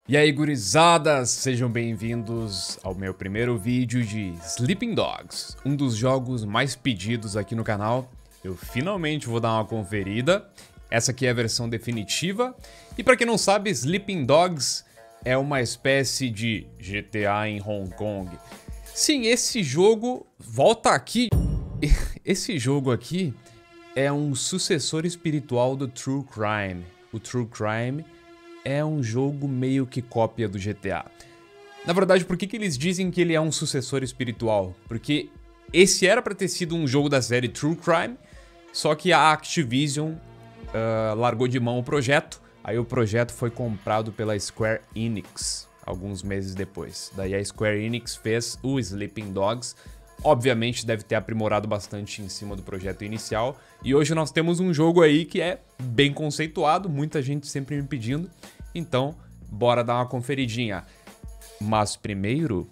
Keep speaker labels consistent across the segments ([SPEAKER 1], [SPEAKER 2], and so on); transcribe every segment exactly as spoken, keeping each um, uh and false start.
[SPEAKER 1] E aí, gurizadas, sejam bem-vindos ao meu primeiro vídeo de Sleeping Dogs, um dos jogos mais pedidos aqui no canal. Eu finalmente vou dar uma conferida. Essa aqui é a versão definitiva. E pra quem não sabe, Sleeping Dogs é uma espécie de G T A em Hong Kong. Sim, esse jogo volta aqui. Esse jogo aqui é um sucessor espiritual do True Crime. O True Crime é um jogo meio que cópia do G T A. Na verdade, por que que eles dizem que ele é um sucessor espiritual? Porque esse era pra ter sido um jogo da série True Crime, só que a Activision uh, largou de mão o projeto, aí o projeto foi comprado pela Square Enix alguns meses depois. Daí a Square Enix fez o Sleeping Dogs. Obviamente deve ter aprimorado bastante em cima do projeto inicial. E hoje nós temos um jogo aí que é bem conceituado, muita gente sempre me pedindo. Então, bora dar uma conferidinha. Mas primeiro...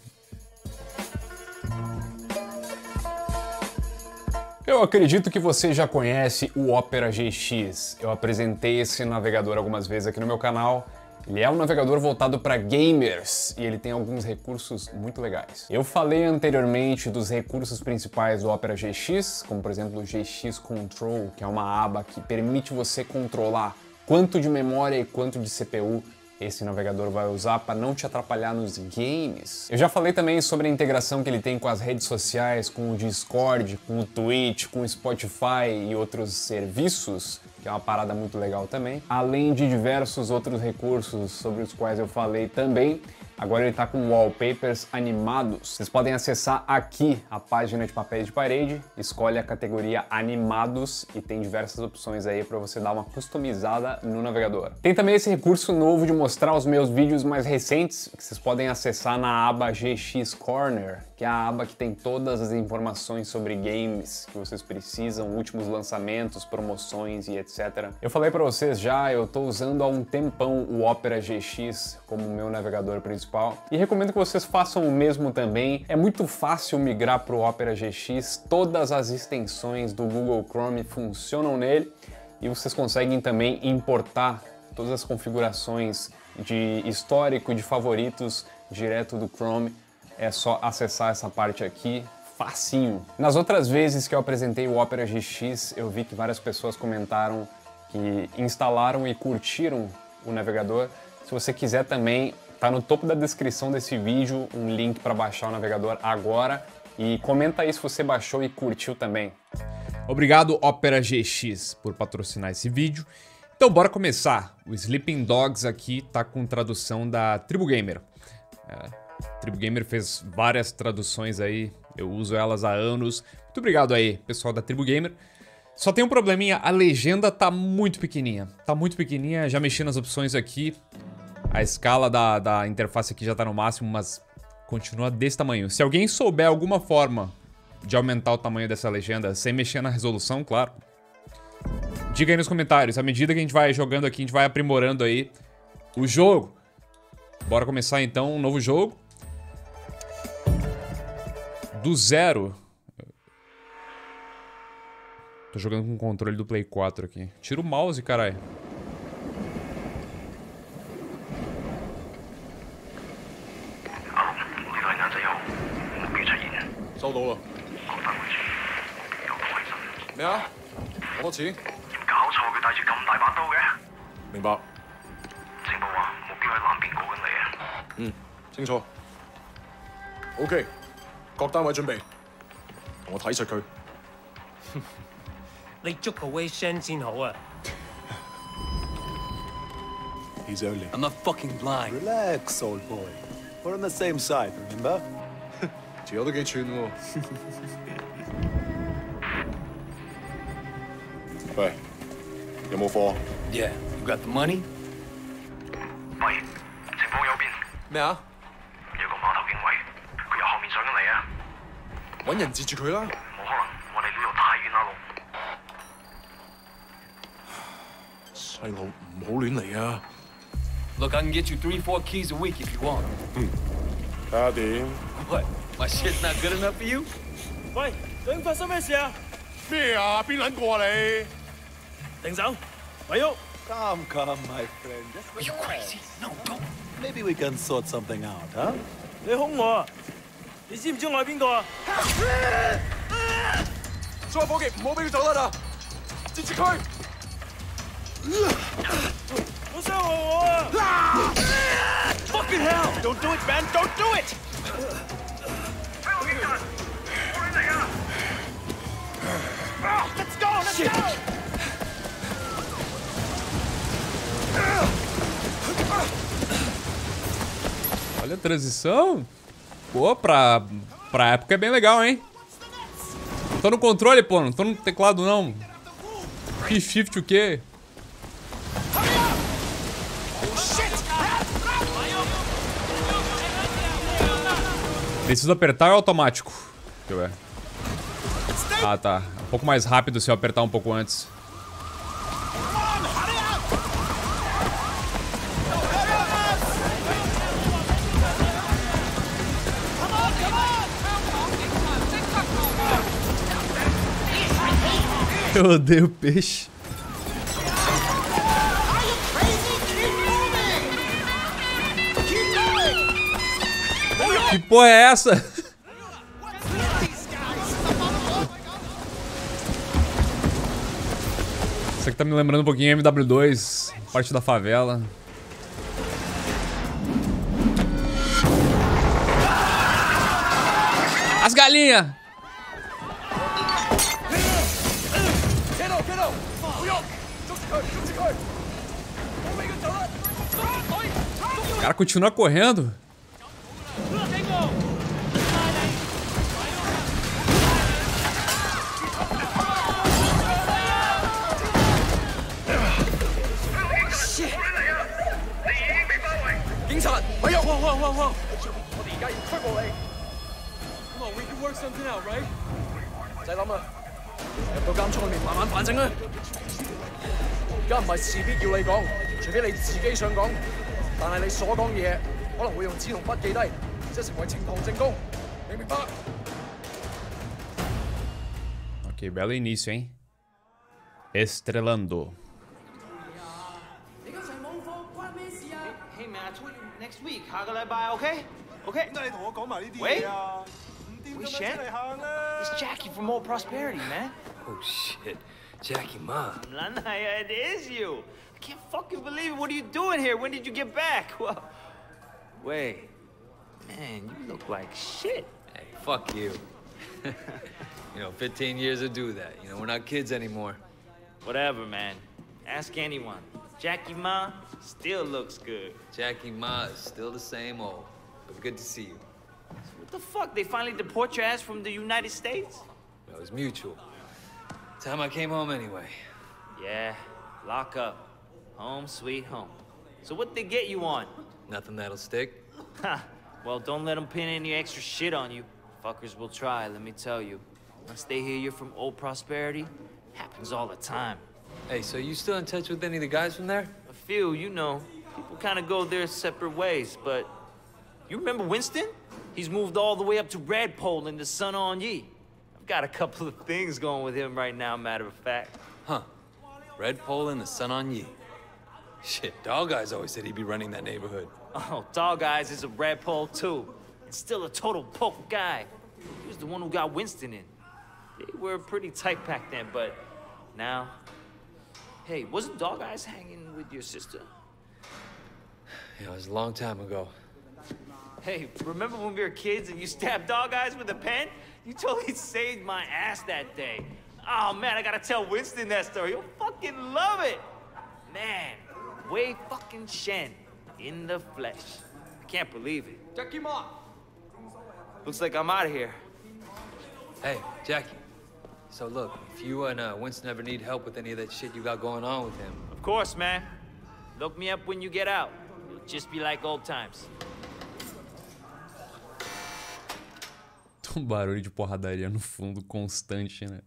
[SPEAKER 1] Eu acredito que você já conhece o Opera G X. Eu apresentei esse navegador algumas vezes aqui no meu canal. Ele é um navegador voltado para gamers e ele tem alguns recursos muito legais. Eu falei anteriormente dos recursos principais do Opera G X, como por exemplo o G X Control, que é uma aba que permite você controlar quanto de memória e quanto de C P U esse navegador vai usar para não te atrapalhar nos games. Eu já falei também sobre a integração que ele tem com as redes sociais, com o Discord, com o Twitch, com o Spotify e outros serviços, que é uma parada muito legal também. Além de diversos outros recursos sobre os quais eu falei também. Agora ele está com wallpapers animados. Vocês podem acessar aqui a página de papéis de parede, escolhe a categoria animados e tem diversas opções aí para você dar uma customizada no navegador. Tem também esse recurso novo de mostrar os meus vídeos mais recentes, que vocês podem acessar na aba G X Corner, que é a aba que tem todas as informações sobre games que vocês precisam, últimos lançamentos, promoções e etcétera. Eu falei para vocês já, eu estou usando há um tempão o Opera G X como meu navegador principal. E recomendo que vocês façam o mesmo também. É muito fácil migrar para o Opera G X, todas as extensões do Google Chrome funcionam nele e vocês conseguem também importar todas as configurações de histórico, de favoritos direto do Chrome. É só acessar essa parte aqui, facinho. Nas outras vezes que eu apresentei o Opera G X, eu vi que várias pessoas comentaram que instalaram e curtiram o navegador. Se você quiser também, tá no topo da descrição desse vídeo um link para baixar o navegador agora e comenta aí se você baixou e curtiu também. Obrigado Opera G X por patrocinar esse vídeo. Então bora começar. O Sleeping Dogs aqui tá com tradução da Tribu Gamer. É, Tribu Gamer fez várias traduções aí, eu uso elas há anos. Muito obrigado aí, pessoal da Tribu Gamer. Só tem um probleminha, a legenda tá muito pequenininha. Tá muito pequenininha, já mexi nas opções aqui. A escala da, da interface aqui já tá no máximo, mas continua desse tamanho. Se alguém souber alguma forma de aumentar o tamanho dessa legenda, sem mexer na resolução, claro, diga aí nos comentários. À medida que a gente vai jogando aqui, a gente vai aprimorando aí o jogo. Bora começar então um novo jogo. Do zero. Tô jogando com o controle do Play quatro aqui. Tira o mouse, caralho.
[SPEAKER 2] OK，各單位準備，同我睇實佢。
[SPEAKER 3] 你捉個 Wei Shen 先好啊。
[SPEAKER 2] He's only.
[SPEAKER 3] I'm not fucking blind.
[SPEAKER 4] Relax, old boy. We're on the same side, remember?
[SPEAKER 2] 條友都幾串喎。喂，有冇貨？
[SPEAKER 3] Yeah, you got the money?
[SPEAKER 5] 喂，情況有變。
[SPEAKER 2] 咩啊？
[SPEAKER 5] 有個碼頭警衛，佢由後面上緊嚟啊！
[SPEAKER 2] 揾人截住佢啦！
[SPEAKER 5] 冇可能，我哋呢度太遠啦路。
[SPEAKER 2] 細路唔好亂嚟啊！
[SPEAKER 3] Look, I can get you three, four keys a week if you want.
[SPEAKER 2] 嗯，睇下點。
[SPEAKER 3] What? My shit's not good enough for you?
[SPEAKER 6] 喂，究竟發生咩事啊？
[SPEAKER 2] 咩啊？邊撚個啊你？
[SPEAKER 6] 停手，咪喐！
[SPEAKER 4] Calm, calm, my friend. Just
[SPEAKER 3] Are you
[SPEAKER 4] relax.
[SPEAKER 3] crazy? No, don't.
[SPEAKER 4] Maybe we can sort something out, huh?
[SPEAKER 6] 你兇我啊！你知唔知我係邊個啊？
[SPEAKER 2] 所有伙計唔好俾佢走甩啦！截住佢！
[SPEAKER 6] 好傷害我啊
[SPEAKER 3] Fucking hell! Don't do it, man! Don't do it!
[SPEAKER 5] 喺我邊陣？我亂嚟啊
[SPEAKER 3] Let's go! Let's
[SPEAKER 6] Shit.
[SPEAKER 3] go!
[SPEAKER 1] Olha a transição. Pô, pra, pra época é bem legal, hein? Tô no controle, pô. Não tô no teclado, não. Que shift o quê? Preciso apertar ou é automático? Deixa eu ver. Ah, tá. Um pouco mais rápido se eu apertar um pouco antes. Eu odeio peixe. Que porra é essa? Isso aqui tá me lembrando um pouquinho M W dois, parte da favela. As galinhas! O cara continua correndo.
[SPEAKER 2] Come on, we can work something out, right? 唔使諗啦，入到監倉裏面慢慢反省啦。而家唔係事必要你講，除非你自己想講。但係你所講嘅嘢可能會用紙同筆記低，即係成為呈堂證供，明唔明白
[SPEAKER 1] Ok, belo início, hein? Estrelando.
[SPEAKER 3] Hey man, I told you next week. 下個禮拜 OK? OK?
[SPEAKER 4] 點解你同我講埋呢啲
[SPEAKER 3] 喂
[SPEAKER 4] 嘢啊？唔掂咁樣出嚟行啦！
[SPEAKER 3] It's Jackie from Old Prosperity, man.
[SPEAKER 7] Oh shit, Jackie Ma.
[SPEAKER 3] Lanaya, it is you. I can't fucking believe it. What are you doing here? When did you get back? Well, wait. Man, you look like shit.
[SPEAKER 7] Hey, fuck you. You know, fifteen years to do that. You know, we're not kids anymore.
[SPEAKER 3] Whatever, man. Ask anyone. Jackie Ma still looks good.
[SPEAKER 7] Jackie Ma is still the same old. But good to see you.
[SPEAKER 3] What the fuck? They finally deport your ass from the United States?
[SPEAKER 7] It was mutual. Time I came home anyway.
[SPEAKER 3] Yeah, lock up. Home sweet home. So what they get you on?
[SPEAKER 7] Nothing that'll stick.
[SPEAKER 3] Ha! Well, don't let them pin any extra shit on you. Fuckers will try, let me tell you. Once they hear you're from Old Prosperity, happens all the time.
[SPEAKER 7] Hey, so you still in touch with any of the guys from there?
[SPEAKER 3] A few, you know. People kind of go their separate ways, but... You remember Winston? He's moved all the way up to Redpole in the Sun On Yee. I've got a couple of things going with him right now, matter of fact.
[SPEAKER 7] Huh. Redpole and the Sun On Yee. Shit, Dog Eyes always said he'd be running that neighborhood.
[SPEAKER 3] Oh, Dog Eyes is a Redpole, too. And still a total poke guy. He was the one who got Winston in. They were pretty tight back then, but now... Hey, wasn't Dog Eyes hanging with your sister?
[SPEAKER 7] Yeah, it was a long time ago.
[SPEAKER 3] Hey, remember when we were kids and you stabbed Dog Eyes with a pen? You totally saved my ass that day. Oh, man, I gotta tell Winston that story. He'll fucking love it. Man, Wei fucking Shen in the flesh. I can't believe it.
[SPEAKER 2] Jackie Ma!
[SPEAKER 3] Looks like I'm out of here.
[SPEAKER 7] Hey, Jackie. So look, if you and uh, Winston ever need help with any of that shit you got going on with him...
[SPEAKER 3] Of course, man. Look me up when you get out. It'll just be like old times.
[SPEAKER 1] Um barulho de porradaria no fundo constante, né?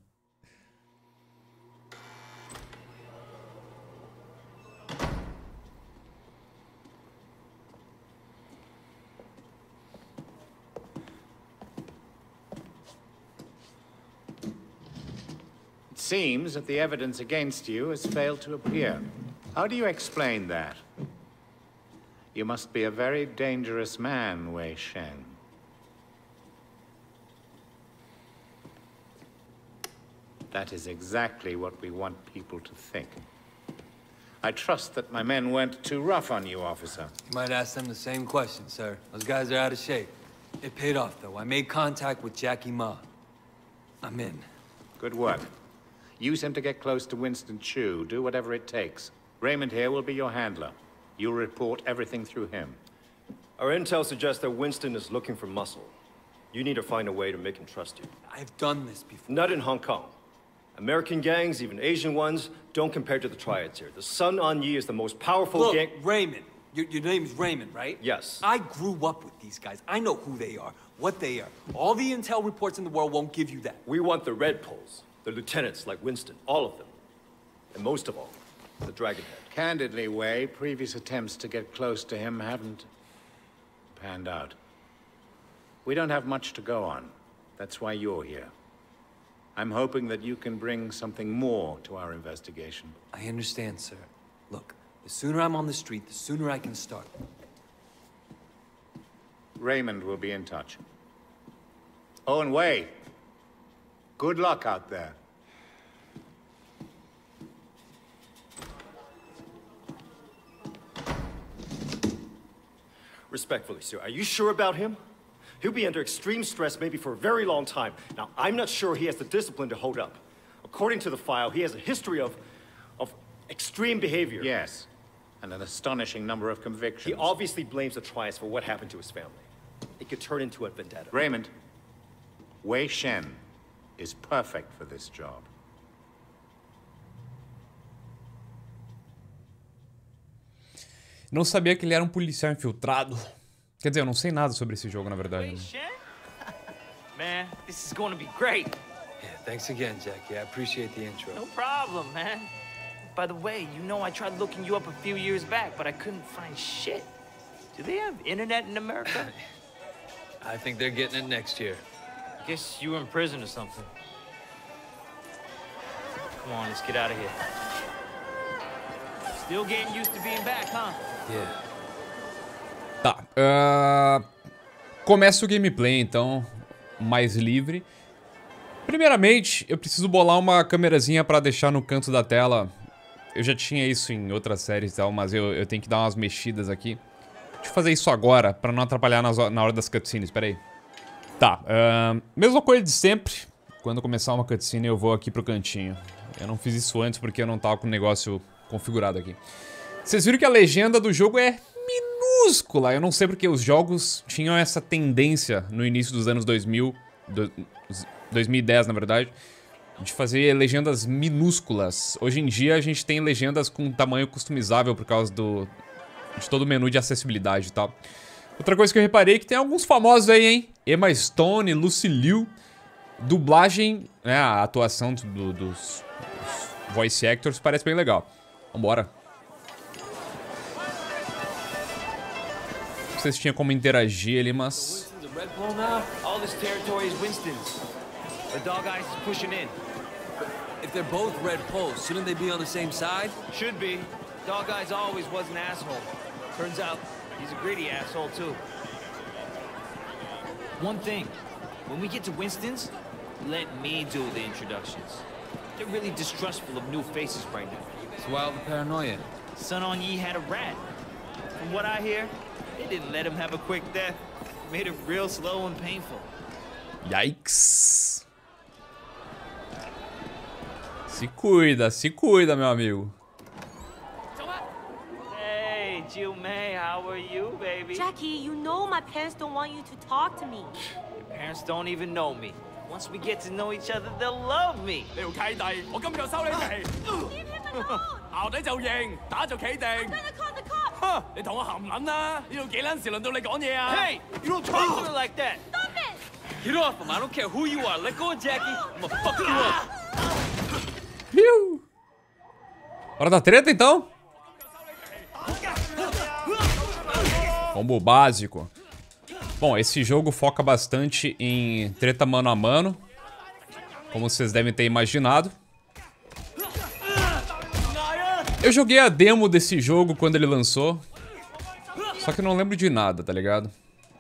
[SPEAKER 8] It seems that the evidence against you has failed to appear. How do you explain that? You must be a very dangerous man, Wei Shen. That is exactly what we want people to think. I trust that my men weren't too rough on you, officer.
[SPEAKER 7] You might ask them the same question, sir. Those guys are out of shape. It paid off, though. I made contact with Jackie Ma. I'm in.
[SPEAKER 8] Good work. Use him to get close to Winston Chu. Do whatever it takes. Raymond here will be your handler. You'll report everything through him.
[SPEAKER 9] Our intel suggests that Winston is looking for muscle. You need to find a way to make him trust you.
[SPEAKER 7] I've done this before.
[SPEAKER 9] Not in Hong Kong. American gangs, even Asian ones, don't compare to the triads here. The Sun On Yee is the most powerful
[SPEAKER 7] Look,
[SPEAKER 9] gang-
[SPEAKER 7] Raymond. Your, your name is Raymond, right?
[SPEAKER 9] Yes.
[SPEAKER 7] I grew up with these guys. I know who they are, what they are. All the intel reports in the world won't give you that.
[SPEAKER 9] We want the Red Poles, the lieutenants like Winston, all of them. And most of all, the Dragonhead.
[SPEAKER 8] Candidly, Wei, previous attempts to get close to him haven't panned out. We don't have much to go on. That's why you're here. I'm hoping that you can bring something more to our investigation.
[SPEAKER 7] I understand, sir. Look, the sooner I'm on the street, the sooner I can start.
[SPEAKER 8] Raymond will be in touch. Oh, and Wei, good luck out there.
[SPEAKER 9] Respectfully, sir, are you sure about him? He'll be under extreme stress maybe for a very long time. Now, I'm not sure he has the discipline to hold up. According to the file, he has a history of... of extreme behavior.
[SPEAKER 8] Yes, and an astonishing number of convictions.
[SPEAKER 9] He obviously blames the triads for what happened to his family. It could turn into a vendetta.
[SPEAKER 8] Raymond, Wei Shen is perfect for this job.
[SPEAKER 1] Não sabia que ele era um policial infiltrado. Quer dizer, eu não sei nada sobre esse jogo, na verdade.
[SPEAKER 3] Man, this is going to be great.
[SPEAKER 7] Yeah, thanks again, Jackie. I appreciate the intro.
[SPEAKER 3] No problem, man. By the way, you know I tried looking you up a few years back, but I couldn't find shit. Do they have internet in America?
[SPEAKER 7] I think they're getting it next year.
[SPEAKER 3] Guess you were in prison or something. Come on, let's get out of here. Still getting used to being back, huh?
[SPEAKER 7] Yeah.
[SPEAKER 1] Tá. Uh, começa o gameplay, então, mais livre. Primeiramente, eu preciso bolar uma câmerazinha pra deixar no canto da tela. Eu já tinha isso em outras séries e tal, mas eu, eu tenho que dar umas mexidas aqui. Deixa eu fazer isso agora, pra não atrapalhar nas, na hora das cutscenes, pera aí. Tá, uh, mesma coisa de sempre. Quando começar uma cutscene eu vou aqui pro cantinho. Eu não fiz isso antes porque eu não tava com o negócio configurado aqui. Vocês viram que a legenda do jogo é minúscula. Eu não sei porque os jogos tinham essa tendência no início dos anos dois mil, do, dois mil e dez na verdade, de fazer legendas minúsculas. Hoje em dia a gente tem legendas com tamanho customizável por causa do, de todo o menu de acessibilidade e tal. Outra coisa que eu reparei é que tem alguns famosos aí, hein? Emma Stone, Lucy Liu. Dublagem, né, a atuação do, do, dos, dos voice actors parece bem legal. Vambora. Não sei se tinha como interagir ali, mas...
[SPEAKER 3] All this territory is Winston's. The Dog Eyes is pushing in.
[SPEAKER 7] If they're both Red Poles, shouldn't they be on the same side?
[SPEAKER 3] Should be. Dog Eyes always was an asshole. Turns out, he's a greedy asshole, too. One thing. When we get to Winston's, let me do the introductions. They're really distrustful of new faces right now.
[SPEAKER 7] So why all the paranoia?
[SPEAKER 3] Sun On Yee had a rat. From what I hear, they didn't let him have a quick death. Made it real slow and painful.
[SPEAKER 1] Yikes. Se cuida, se cuida, meu amigo.
[SPEAKER 3] Hey, Jill May, how are you, baby?
[SPEAKER 10] Jackie, you know my parents don't want you to talk to me.
[SPEAKER 3] Your parents don't even know me. Once we get to know each other, they'll love me.
[SPEAKER 6] 你條契弟，我今日就收你皮。淆底就認，打就企定。哼，你同我含撚啦！呢度幾撚時輪到你講嘢啊
[SPEAKER 3] Hey, you don't talk to me like that.
[SPEAKER 10] Stop it!
[SPEAKER 7] Get off him! I don't care who you are. Let go of Jackie. I'm gonna fuck you up.
[SPEAKER 1] Piu. Hora da treta, então? Combo básico. Bom, esse jogo foca bastante em treta mano a mano, como vocês devem ter imaginado. Eu joguei a demo desse jogo quando ele lançou. Só que eu não lembro de nada, tá ligado?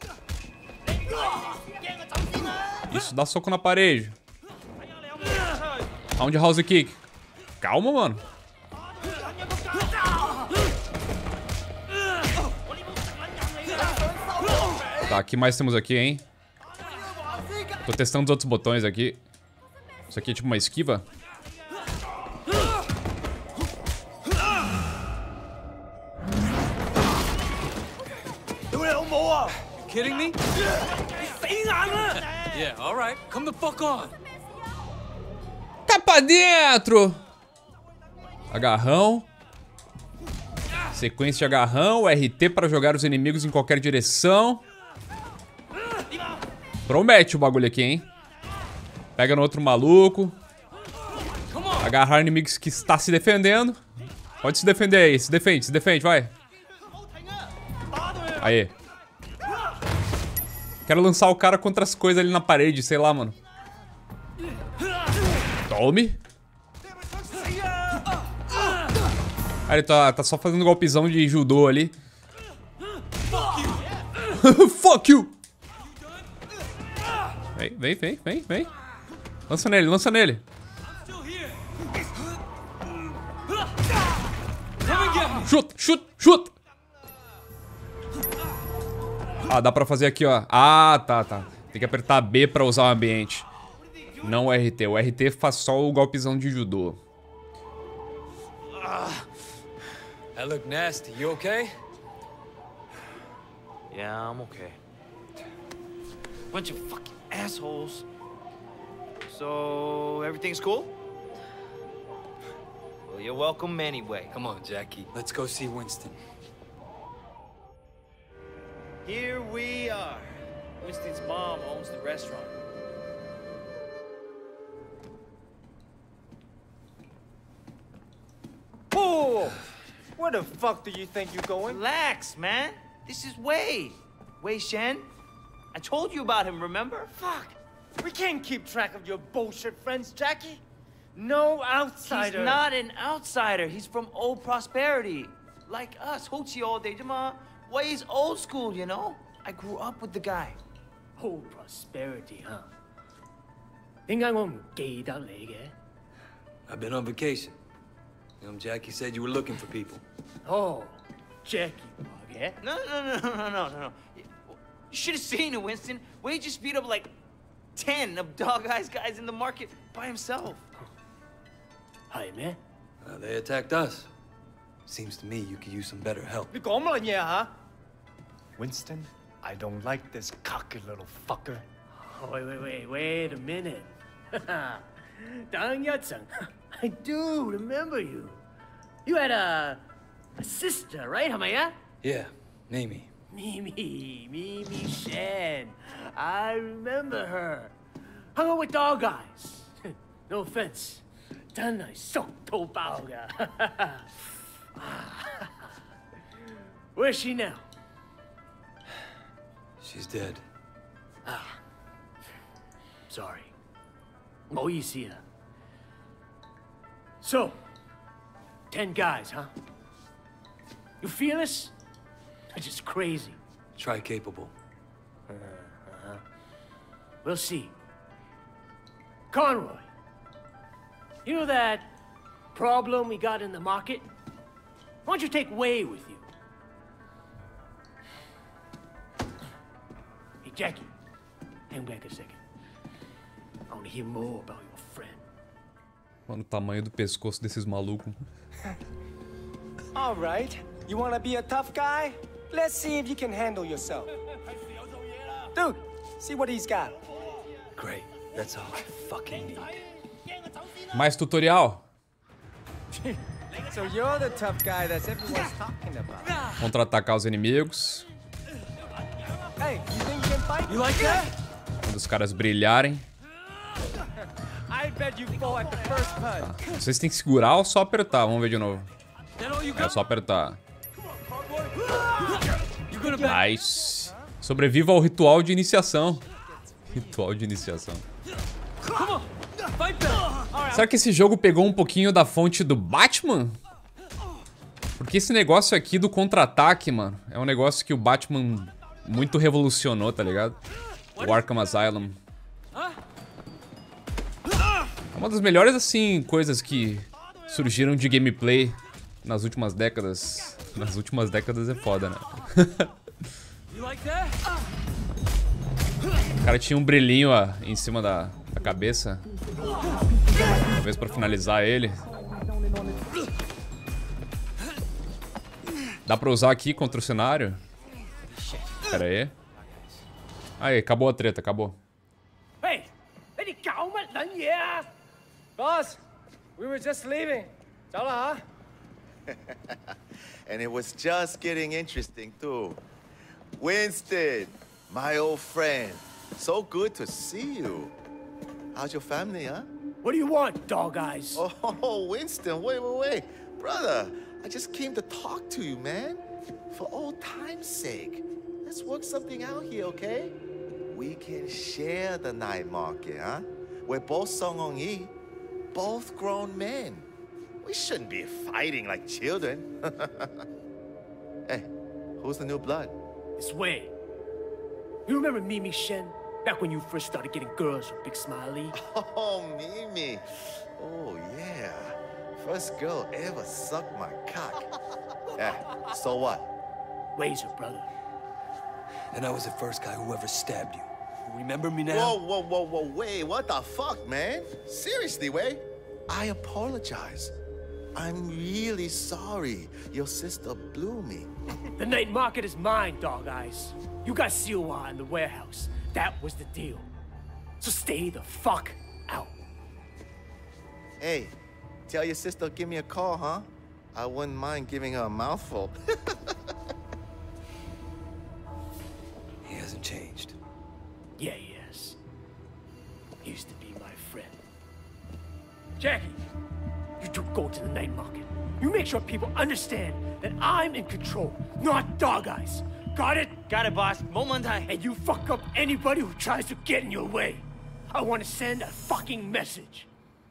[SPEAKER 1] Isso, dá soco na parede. Roundhouse kick. Calma, mano. Tá, o que mais temos aqui, hein? Tô testando os outros botões aqui. Isso aqui é tipo uma esquiva.
[SPEAKER 7] Kidding me? Yeah, all right. Come the fuck on.
[SPEAKER 1] Tá pra dentro! Agarrão. Sequência de agarrão. R T para jogar os inimigos em qualquer direção. Promete o bagulho aqui, hein? Pega no outro maluco. Agarrar inimigos que está se defendendo. Pode se defender aí. Se defende, se defende, vai. Aê. Quero lançar o cara contra as coisas ali na parede, sei lá, mano. Tome. Ah, ele tá, tá só fazendo golpezão de judô ali. Fuck you! Vem, vem, vem, vem, vem. Lança nele, lança nele. Chuta, chuta, chuta. Ah, dá pra fazer aqui, ó. Ah, tá, tá. Tem que apertar B pra usar o ambiente. Não o R T. O R T faz só o golpezão de judô.
[SPEAKER 7] That look nasty. You okay?
[SPEAKER 3] Yeah, I'm okay. Bunch of fucking assholes. So, everything's cool? Well, you're welcome anyway.
[SPEAKER 7] Come on, Jackie. Let's go see Winston.
[SPEAKER 3] Here we are. Winston's mom owns the restaurant.
[SPEAKER 11] Oh! Where the fuck do you think you're going?
[SPEAKER 3] Relax, man. This is Wei. Wei Shen. I told you about him, remember?
[SPEAKER 11] Fuck! We can't keep track of your bullshit friends, Jackie. No outsider.
[SPEAKER 3] He's not an outsider. He's from old prosperity. Like us. Hochi all day. Wei's old school, you know? I grew up with the guy.
[SPEAKER 11] Old prosperity, huh? 點解我唔記得你嘅?
[SPEAKER 7] I've been on vacation. You know, Jackie said you were looking for people.
[SPEAKER 11] Oh, Jackie, yeah?
[SPEAKER 3] No, no, no, no, no, no, no. You should have seen it, Winston. Wade just beat up like ten of Dog Eyes guys in the market by himself.
[SPEAKER 11] Hi, man.
[SPEAKER 7] Uh, they attacked us. Seems to me you could use some better help.
[SPEAKER 11] 你講乜嘢啊? Winston, I don't like this cocky little fucker. Oh, wait, wait, wait, wait a minute. 等一陣. I do remember you. You had a, a sister, right, 係咪啊?
[SPEAKER 7] Yeah, Mimi.
[SPEAKER 11] Mimi, Mimi Shen. I remember her. Hung out with Dog Eyes. No offense. 真係熟到爆㗎. Where's she now?
[SPEAKER 7] She's dead.
[SPEAKER 11] Ah. Sorry. 唔好意思啊. So, ten guys, huh? You fearless? Or just crazy?
[SPEAKER 7] Try capable.
[SPEAKER 11] Uh-huh. We'll see. Conroy, you know that problem we got in the market? Why don't you take Wei with you? Hey, Jackie, hang back a second. I want to hear more about your friend.
[SPEAKER 1] Mano, o tamanho do pescoço desses malucos.
[SPEAKER 12] All right. You want to be a tough guy? Let's see if you can handle yourself. Dude, see what he's got.
[SPEAKER 7] Great. That's all I fucking need.
[SPEAKER 1] Mais tutorial.
[SPEAKER 12] So you're the tough guy that everyone's talking about.
[SPEAKER 1] Contra-atacar os inimigos.
[SPEAKER 12] Hey, you think you can fight? You like that?
[SPEAKER 1] Quando os caras brilharem.
[SPEAKER 12] I bet you fall at the first punch.
[SPEAKER 1] Tá. Vocês têm que segurar ou só apertar? Vamos ver de novo. É só apertar. Nice. Sobreviva ao ritual de iniciação. Ritual de iniciação. Será que esse jogo pegou um pouquinho da fonte do Batman? Porque esse negócio aqui do contra-ataque, mano, é um negócio que o Batman muito revolucionou, tá ligado? O Arkham Asylum. É uma das melhores, assim, coisas que surgiram de gameplay nas últimas décadas. Nas últimas décadas é foda, né? O cara tinha um brilhinho ó, em cima da, da cabeça. Talvez pra finalizar ele. Dá pra usar aqui contra o cenário? Pera aí. Aí, acabou a treta, acabou.
[SPEAKER 12] Hey, Boss, we were just leaving.
[SPEAKER 13] And it was just getting interesting too. Winston, my old friend. So good to see you. How's your family, huh?
[SPEAKER 12] What do you want, dog eyes?
[SPEAKER 13] Oh, Winston, wait, wait, wait. Brother, I just came to talk to you, man. For old time's sake. Let's work something out here, okay? We can share the night market, huh? We're both Song Hong Yi, both grown men. We shouldn't be fighting like children. Hey, who's the new blood?
[SPEAKER 12] It's Wei. You remember Mimi Shen? Back when you first started getting girls from Big Smiley?
[SPEAKER 13] Oh, Mimi. Oh, yeah. First girl ever sucked my cock. Yeah, so what?
[SPEAKER 12] Wei's her brother.
[SPEAKER 7] And I was the first guy who ever stabbed you. You remember me now?
[SPEAKER 13] Whoa, whoa, whoa, whoa, Wei, what the fuck, man? Seriously, Wei? I apologize. I'm really sorry. Your sister blew me.
[SPEAKER 12] The night market is mine, dog eyes. You got Siwa in the warehouse. That was the deal. So stay the fuck out.
[SPEAKER 13] Hey, tell your sister to give me a call, huh? I wouldn't mind giving her a mouthful.
[SPEAKER 7] He hasn't changed.
[SPEAKER 12] Yeah, he has. He used to be my friend. Jackie, you two go to the night market. You make sure people understand that I'm in control, not dog eyes. Got it?
[SPEAKER 3] Got it, boss. Momentai.
[SPEAKER 12] And you fuck up anybody who tries to get in your way. I want to send a fucking message.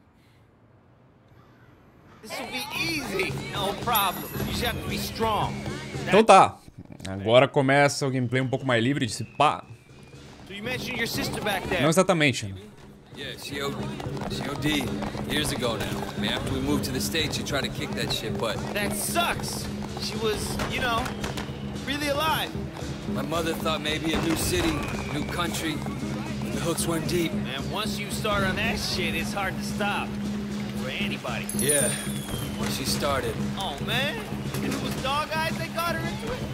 [SPEAKER 3] This will be easy. No problem. You just have to be strong.
[SPEAKER 1] Então tá. Agora começa o gameplay um pouco mais livre de se pá.
[SPEAKER 3] So you mentioned your sister back there.
[SPEAKER 1] Não exatamente.
[SPEAKER 7] Yeah, she O D'd years ago now. I mean, after we moved to the States, she tried to kick that shit butt.
[SPEAKER 3] That sucks. She was, you know, really alive.
[SPEAKER 7] My mother thought maybe a new city, new country. The hooks weren't deep.
[SPEAKER 3] And once you start on that shit, it's hard to stop. For anybody.
[SPEAKER 7] Yeah, once she started.
[SPEAKER 3] Oh, man. And it was dog eyes that got her into it?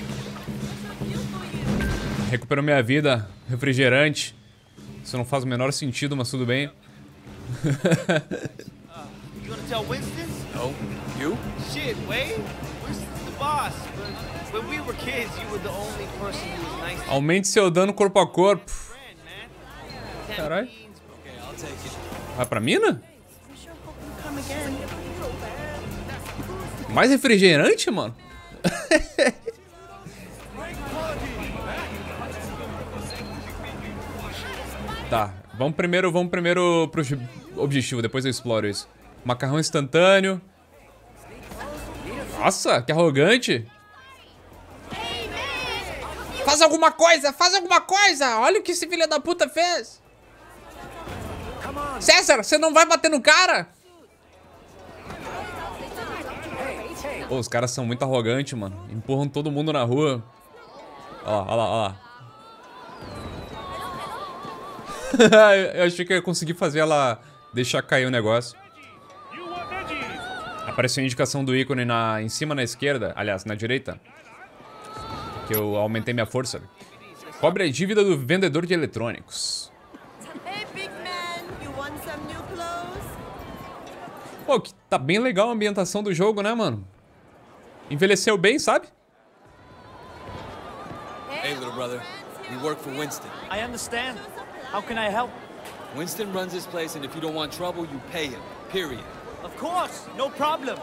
[SPEAKER 1] Recuperou minha vida. Refrigerante. Isso não faz o menor sentido, mas tudo bem.
[SPEAKER 3] uh, you gonna tell Winston?
[SPEAKER 7] No. You?
[SPEAKER 3] Shit, Wei. Winston's the boss. But when we were kids, you were the only person who was nice to...
[SPEAKER 1] Aumente seu dano corpo a corpo. Caralho. Vai pra mina? Mais refrigerante, mano? Tá, vamos primeiro, vamos primeiro pro objetivo, depois eu exploro isso. Macarrão instantâneo. Nossa, que arrogante. Faz alguma coisa, faz alguma coisa. Olha o que esse filho da puta fez. César, você não vai bater no cara? Pô, os caras são muito arrogantes, mano. Empurram todo mundo na rua. Olha lá, olha lá, olha lá. Eu achei que eu ia conseguir fazer ela deixar cair o negócio. Apareceu a indicação do ícone na, em cima na esquerda, aliás, na direita. Que eu aumentei minha força. Cobre a dívida do vendedor de eletrônicos. Pô, que tá bem legal a ambientação do jogo, né, mano? Envelheceu bem, sabe?
[SPEAKER 7] Hey, little brother. We work for Winston.
[SPEAKER 2] I understand. How can I help?
[SPEAKER 7] Winston runs this place, and if you don't want trouble, you pay him. Period.
[SPEAKER 2] Of course, no problem.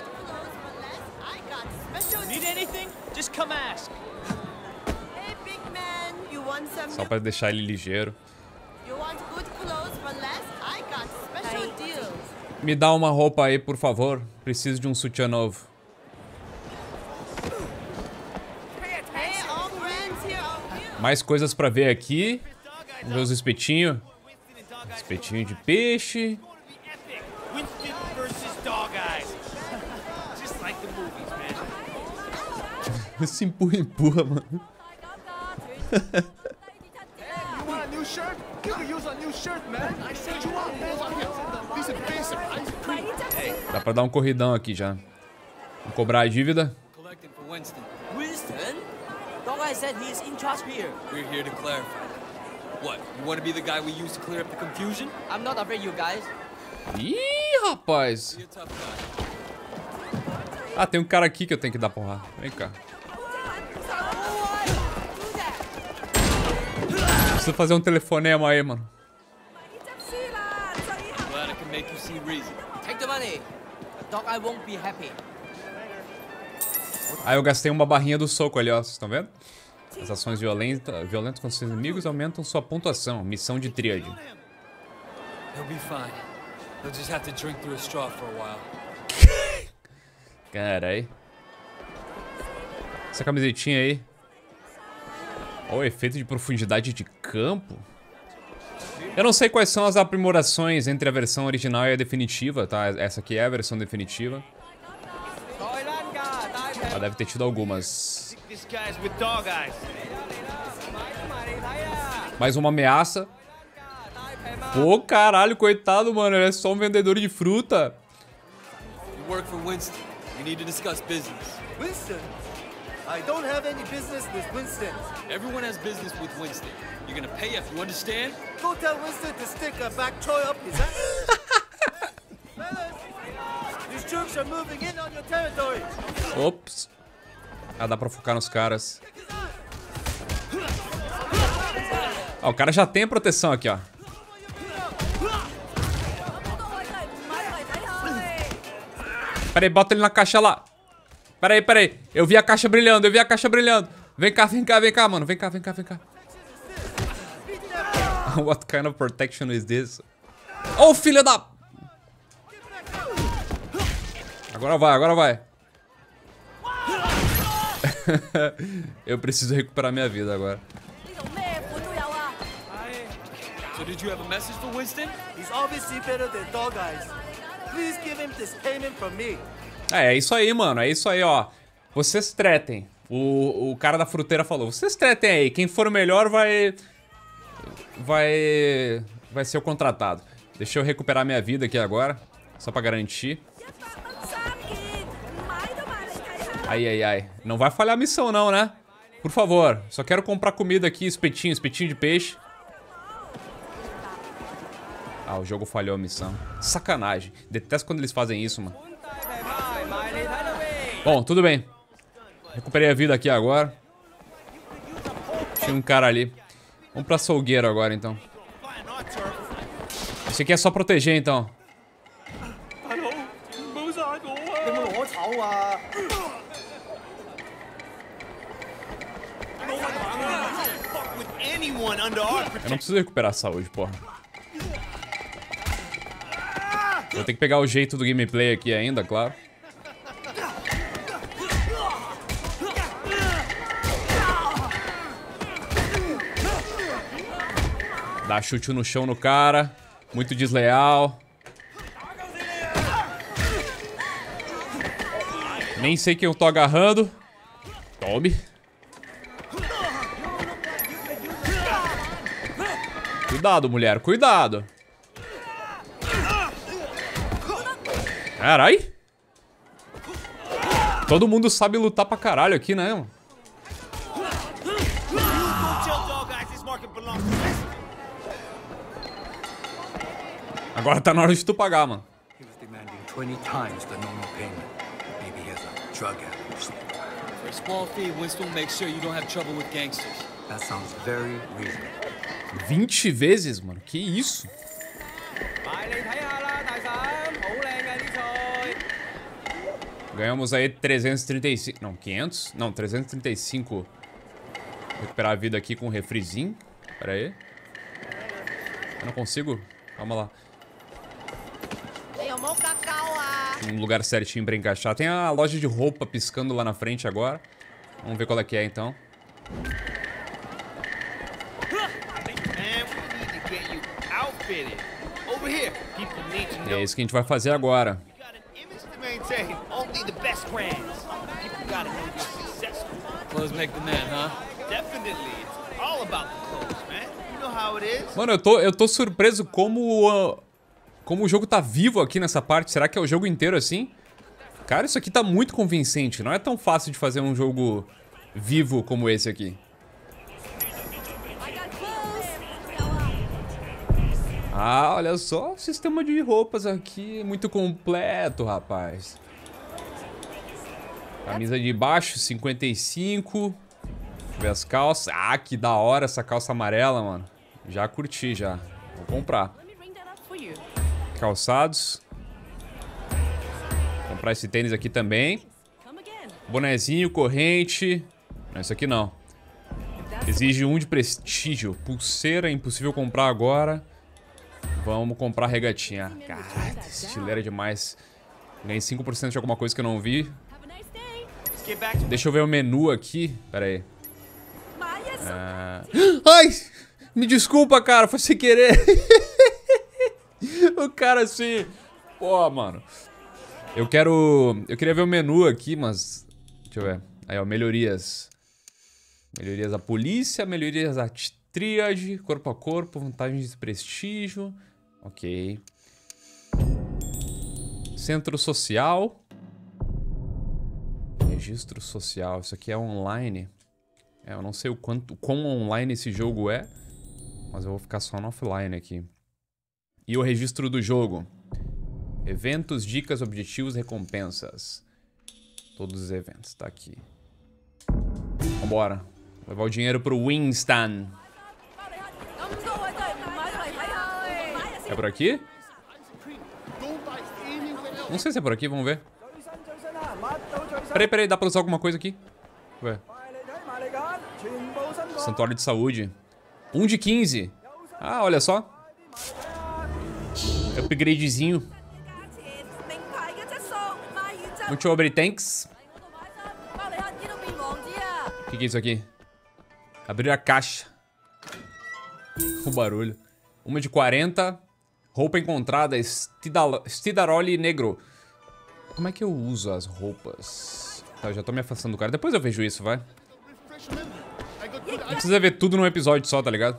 [SPEAKER 2] Need anything? Just come ask.
[SPEAKER 10] Hey, big man, you want some
[SPEAKER 1] Só pra deixar ele ligeiro.
[SPEAKER 10] You want good clothes for less? I got special deals.
[SPEAKER 1] Me dá uma roupa aí, por favor. Preciso de um sutiã novo. Mais coisas pra ver aqui. Vamos ver os espetinhos. Espetinho de peixe. Esse empurra, empurra, mano. Dá pra dar um corridão aqui já. Vamos cobrar a dívida.
[SPEAKER 14] Winston? Dog Guy said he's in charge here.
[SPEAKER 7] We're here to clarify. What? You want to be the guy we used to clear up the confusion?
[SPEAKER 14] I'm not afraid, you guys.
[SPEAKER 1] Ih, rapaz. Ah, tem um cara aqui que eu tenho que dar porrada. Vem cá. Preciso fazer um telefonema aí, mano.
[SPEAKER 7] Glad I can make you see reason.
[SPEAKER 14] Take the money. Dog Guy won't be happy.
[SPEAKER 1] Aí eu gastei uma barrinha do soco ali, ó. Vocês estão vendo? As ações violentas, violentas contra seus inimigos aumentam sua pontuação. Missão de tríade.
[SPEAKER 7] He'll be fine. He'll just have to drink through a straw for a while.
[SPEAKER 1] Carai. Essa camisetinha aí. Olha o efeito de profundidade de campo. Eu não sei quais são as aprimorações entre a versão original e a definitiva, tá? Essa aqui é a versão definitiva. Ah, deve ter tido algumas. Mais uma ameaça. Pô, caralho, coitado, mano. Ele é só um vendedor de fruta.
[SPEAKER 7] You work for Winston. We need to discuss business.
[SPEAKER 4] Winston? I don't have any business with Winston.
[SPEAKER 7] Everyone has business with Winston. You're gonna pay if you understand?
[SPEAKER 4] Go tell Winston to stick a back Troy up his ass. Fellas, these troops are moving in on your territory.
[SPEAKER 1] Ops. Ah, dá pra focar nos caras. Ah, o cara já tem a proteção aqui, ó. Pera aí, bota ele na caixa lá. Pera aí, pera aí. Eu vi a caixa brilhando, eu vi a caixa brilhando. Vem cá, vem cá, vem cá, mano. Vem cá, vem cá, vem cá. What kind of protection is this? Oh, filho da... Agora vai, agora vai. Eu preciso recuperar minha vida agora.
[SPEAKER 7] So did you have a message for Winston?
[SPEAKER 4] He's obviously better than Dog Eyes. Please give him this payment from me.
[SPEAKER 1] É, é isso aí, mano. É isso aí, ó. Vocês tretem. O, o cara da fruteira falou. Vocês tretem aí. Quem for o melhor vai... Vai... Vai ser o contratado. Deixa eu recuperar minha vida aqui agora. Só pra garantir. Ai, ai, ai. Não vai falhar a missão não, né? Por favor. Só quero comprar comida aqui. Espetinho, espetinho de peixe. Ah, o jogo falhou a missão. Sacanagem. Detesto quando eles fazem isso, mano. Bom, tudo bem. Recuperei a vida aqui agora. Tinha um cara ali. Vamos pra açougueiro agora, então. Esse aqui é só proteger, então. Eu não preciso recuperar a saúde, porra. Vou ter que pegar o jeito do gameplay aqui ainda, claro. Dá chute no chão no cara. Muito desleal. Nem sei quem eu tô agarrando. Tome. Cuidado, mulher. Cuidado. Carai. Todo mundo sabe lutar pra caralho aqui, né, mano? Agora tá na hora de tu pagar, mano.
[SPEAKER 7] twenty times the normal payment. Maybe he has a drug habit or something. For a small fee, Winston will make sure you don't have trouble with gangsters.
[SPEAKER 4] That sounds very reasonable.
[SPEAKER 1] vinte vezes, mano. Que isso? Ganhamos aí trezentos e trinta e cinco... Não, quinhentos? Não, trezentos e trinta e cinco. Vou recuperar a vida aqui com um refrizinho. Pera aí. Eu não consigo? Calma lá. Um lugar certinho pra encaixar. Tem a loja de roupa piscando lá na frente agora. Vamos ver qual é que é, então.
[SPEAKER 6] failure. Over here, people need to
[SPEAKER 1] E
[SPEAKER 6] know.
[SPEAKER 1] é isso que a gente vai fazer agora.
[SPEAKER 6] To maintain only the best brands. People gotta know you're successful.
[SPEAKER 7] Clothes make the man, huh?
[SPEAKER 6] Definitely. It's all about the clothes, man. You know how it is.
[SPEAKER 1] Mano, eu tô, eu tô surpreso como, uh, como o jogo tá vivo aqui nessa parte. Será que é o jogo inteiro assim? Cara, isso aqui tá muito convincente. Não é tão fácil de fazer um jogo vivo como esse aqui. Ah, olha só, o sistema de roupas aqui é muito completo, rapaz. Camisa de baixo, cinquenta e cinco. Deixa eu ver as calças. Ah, que da hora essa calça amarela, mano. Já curti, já. Vou comprar. Calçados. Vou comprar esse tênis aqui também. Bonezinho, corrente. Não, isso aqui não. Exige um de prestígio. Pulseira, impossível comprar agora. Vamos comprar regatinha. Cara, estileira demais. Ganhei cinco por cento de alguma coisa que eu não vi. Deixa eu ver o menu aqui. Pera aí. Ah... Ai! Me desculpa, cara. Foi sem querer. O cara assim... Pô, mano. Eu quero... Eu queria ver o menu aqui, mas... Deixa eu ver. Aí, ó. Melhorias. Melhorias da polícia. Melhorias da tríade. Corpo a corpo. Vantagens de prestígio. Ok. Centro social. Registro social. Isso aqui é online. É, eu não sei o quanto, quão online esse jogo é. Mas eu vou ficar só no offline aqui. E o registro do jogo. Eventos, dicas, objetivos, recompensas. Todos os eventos. Tá aqui. Vambora. Levar o dinheiro pro Winston. É por aqui? Não sei se é por aqui, vamos ver. Peraí, peraí, dá pra usar alguma coisa aqui? Ué. Santuário de saúde. um de quinze. Ah, olha só. Upgradezinho. Muito obrigado, thanks. O que, que é isso aqui? Abrir a caixa. O barulho. Uma de quarenta. Roupa encontrada. Stidaroli negro. Como é que eu uso as roupas? Tá, eu já tô me afastando do cara. Depois eu vejo isso, vai. Não precisa ver tudo num episódio só, tá ligado?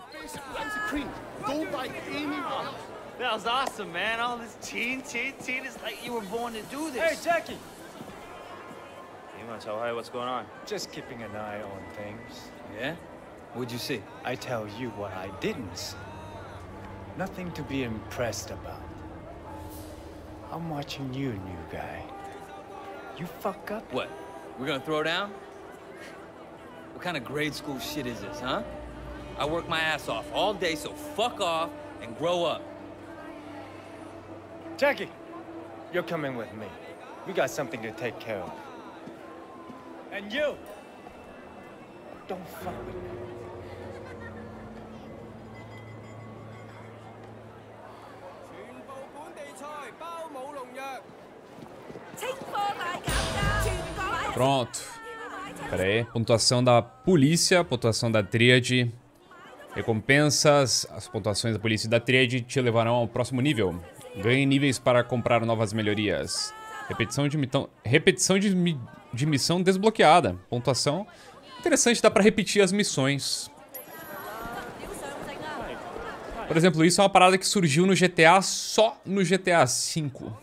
[SPEAKER 3] That was awesome, man. All this teen, teen, teen. It's like you were born to do this.
[SPEAKER 11] Hey, Jackie!
[SPEAKER 3] You want to tell Harry what's going on?
[SPEAKER 11] Just keeping an eye on things.
[SPEAKER 7] Yeah? What'd you see?
[SPEAKER 11] I tell you what I didn't see. Nothing to be impressed about. I'm watching you, new guy. You fuck up?
[SPEAKER 7] What? We're gonna throw down? What kind of grade school shit is this, huh? I work my ass off all day, so fuck off and grow up.
[SPEAKER 11] Jackie, you're coming with me. We got something to take care of. And you, don't fuck with me.
[SPEAKER 1] Pronto. Pera aí. Pontuação da polícia, pontuação da tríade. Recompensas. As pontuações da polícia e da tríade te levarão ao próximo nível. Ganhe níveis para comprar novas melhorias. Repetição de, mitão, repetição de, mi, de missão desbloqueada. Pontuação. Interessante, dá pra repetir as missões. Por exemplo, isso é uma parada que surgiu no G T A, só no G T A cinco.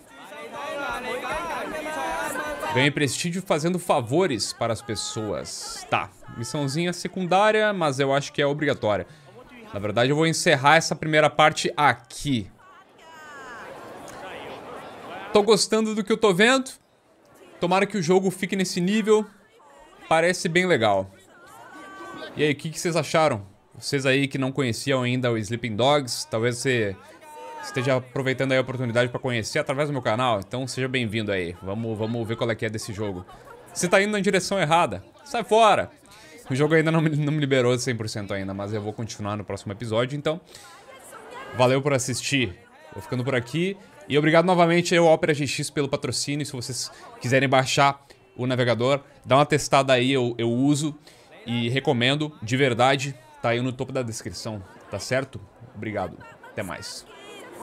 [SPEAKER 1] Ganhe prestígio fazendo favores para as pessoas. Tá, missãozinha secundária, mas eu acho que é obrigatória. Na verdade, eu vou encerrar essa primeira parte aqui. Tô gostando do que eu tô vendo. Tomara que o jogo fique nesse nível. Parece bem legal. E aí, o que, que vocês acharam? Vocês aí que não conheciam ainda o Sleeping Dogs, talvez você esteja aproveitando aí a oportunidade para conhecer através do meu canal. Então seja bem-vindo aí. Vamos, vamos ver qual é que é desse jogo. Você tá indo na direção errada, sai fora! O jogo ainda não me, não me liberou cem por cento ainda, mas eu vou continuar no próximo episódio, então... Valeu por assistir. Vou ficando por aqui. E obrigado novamente ao Opera G X pelo patrocínio. Se vocês quiserem baixar o navegador, dá uma testada aí, eu, eu uso e recomendo, de verdade. Tá aí no topo da descrição, tá certo? Obrigado. Até mais.